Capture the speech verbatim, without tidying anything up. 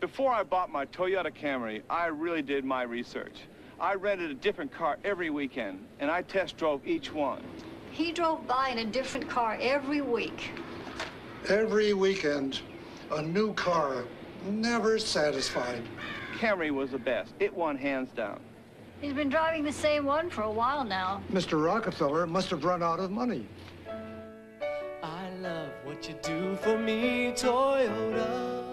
Before I bought my Toyota Camry, I really did my research. I rented a different car every weekend, and I test drove each one. He drove by in a different car every week. Every weekend, a new car, never satisfied. Camry was the best. It won hands down. He's been driving the same one for a while now. Mister Rockefeller must have run out of money. I love what you do for me, Toyota.